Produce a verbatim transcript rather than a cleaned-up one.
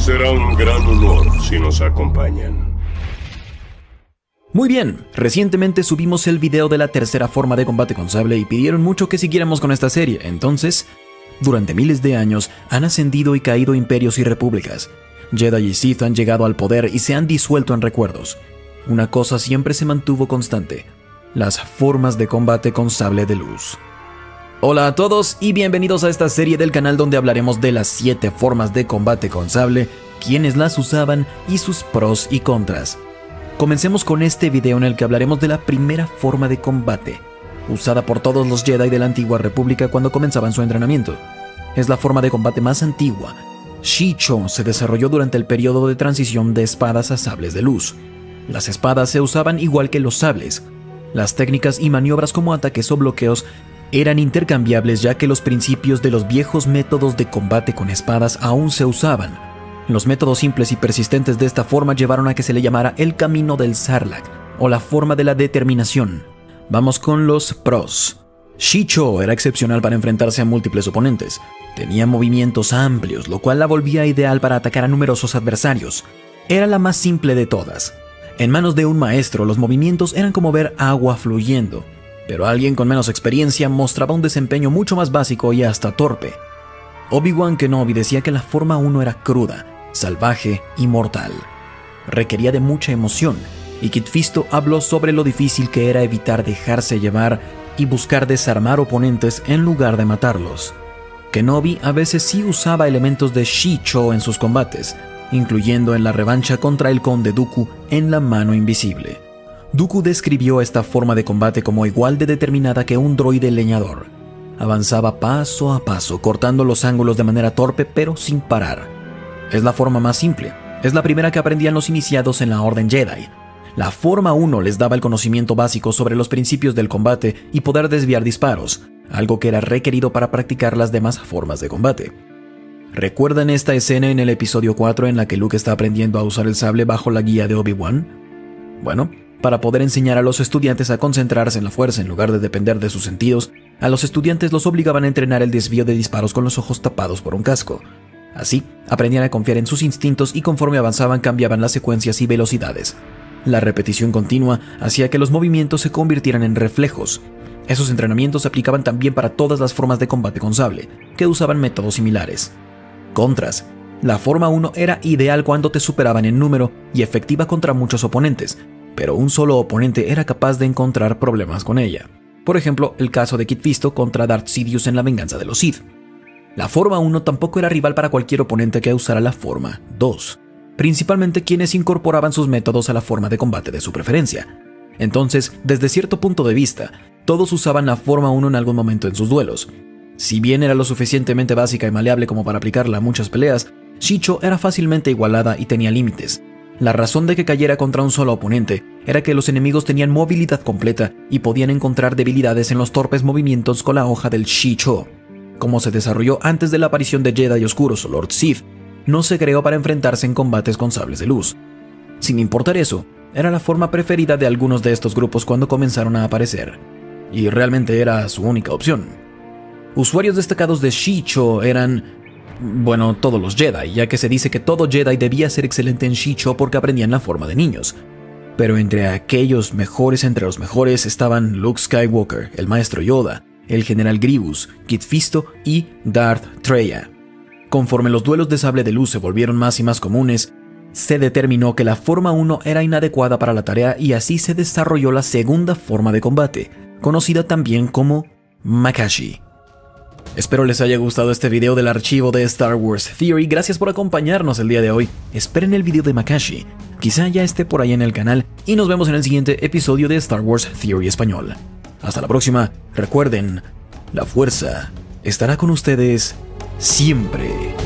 Será un gran honor si nos acompañan. Muy bien, recientemente subimos el video de la tercera forma de combate con sable y pidieron mucho que siguiéramos con esta serie. Entonces, durante miles de años han ascendido y caído imperios y repúblicas. Jedi y Sith han llegado al poder y se han disuelto en recuerdos. Una cosa siempre se mantuvo constante: las formas de combate con sable de luz. Hola a todos y bienvenidos a esta serie del canal donde hablaremos de las siete formas de combate con sable, quiénes las usaban y sus pros y contras. Comencemos con este video en el que hablaremos de la primera forma de combate, usada por todos los Jedi de la antigua república cuando comenzaban su entrenamiento. Es la forma de combate más antigua. Shi-Cho se desarrolló durante el periodo de transición de espadas a sables de luz. Las espadas se usaban igual que los sables. Las técnicas y maniobras como ataques o bloqueos eran intercambiables, ya que los principios de los viejos métodos de combate con espadas aún se usaban. Los métodos simples y persistentes de esta forma llevaron a que se le llamara el camino del Sarlacc, o la forma de la determinación. Vamos con los pros. Shi-Cho era excepcional para enfrentarse a múltiples oponentes. Tenía movimientos amplios, lo cual la volvía ideal para atacar a numerosos adversarios. Era la más simple de todas. En manos de un maestro, los movimientos eran como ver agua fluyendo, pero alguien con menos experiencia mostraba un desempeño mucho más básico y hasta torpe. Obi-Wan Kenobi decía que la forma uno era cruda, salvaje y mortal. Requería de mucha emoción, y Kit Fisto habló sobre lo difícil que era evitar dejarse llevar y buscar desarmar oponentes en lugar de matarlos. Kenobi a veces sí usaba elementos de Shi-Cho en sus combates, incluyendo en la revancha contra el Conde Dooku en la mano invisible. Dooku describió esta forma de combate como igual de determinada que un droide leñador. Avanzaba paso a paso, cortando los ángulos de manera torpe pero sin parar. Es la forma más simple, es la primera que aprendían los iniciados en la Orden Jedi. La forma uno les daba el conocimiento básico sobre los principios del combate y poder desviar disparos, algo que era requerido para practicar las demás formas de combate. ¿Recuerdan esta escena en el episodio cuatro en la que Luke está aprendiendo a usar el sable bajo la guía de Obi-Wan? Bueno, para poder enseñar a los estudiantes a concentrarse en la fuerza en lugar de depender de sus sentidos, a los estudiantes los obligaban a entrenar el desvío de disparos con los ojos tapados por un casco. Así, aprendían a confiar en sus instintos y conforme avanzaban cambiaban las secuencias y velocidades. La repetición continua hacía que los movimientos se convirtieran en reflejos. Esos entrenamientos se aplicaban también para todas las formas de combate con sable, que usaban métodos similares. Contras. La forma uno era ideal cuando te superaban en número y efectiva contra muchos oponentes, pero un solo oponente era capaz de encontrar problemas con ella. Por ejemplo, el caso de Kit Fisto contra Darth Sidious en La venganza de los Sith. La forma uno tampoco era rival para cualquier oponente que usara la forma dos, principalmente quienes incorporaban sus métodos a la forma de combate de su preferencia. Entonces, desde cierto punto de vista, todos usaban la forma uno en algún momento en sus duelos. Si bien era lo suficientemente básica y maleable como para aplicarla a muchas peleas, Shi-Cho era fácilmente igualada y tenía límites. La razón de que cayera contra un solo oponente era que los enemigos tenían movilidad completa y podían encontrar debilidades en los torpes movimientos con la hoja del Shi-Cho. Como se desarrolló antes de la aparición de Jedi Oscuros o Lord Sith, no se creó para enfrentarse en combates con sables de luz. Sin importar eso, era la forma preferida de algunos de estos grupos cuando comenzaron a aparecer, y realmente era su única opción. Usuarios destacados de Shi-Cho eran, bueno, todos los Jedi, ya que se dice que todo Jedi debía ser excelente en Shi-Cho porque aprendían la forma de niños. Pero entre aquellos mejores entre los mejores estaban Luke Skywalker, el maestro Yoda, el general Grievous, Kit Fisto y Darth Traya. Conforme los duelos de sable de luz se volvieron más y más comunes, se determinó que la forma uno era inadecuada para la tarea y así se desarrolló la segunda forma de combate, conocida también como Makashi. Espero les haya gustado este video del archivo de Star Wars Theory. Gracias por acompañarnos el día de hoy. Esperen el video de Makashi, quizá ya esté por ahí en el canal, y nos vemos en el siguiente episodio de Star Wars Theory Español. Hasta la próxima. Recuerden, la fuerza estará con ustedes siempre.